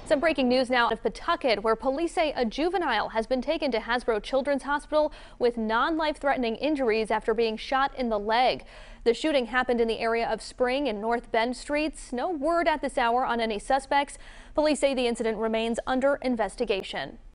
Some breaking news now out of Pawtucket, where police say a juvenile has been taken to Hasbro Children's Hospital with non-life-threatening injuries after being shot in the leg. The shooting happened in the area of Spring and North Bend Streets. No word at this hour on any suspects. Police say the incident remains under investigation.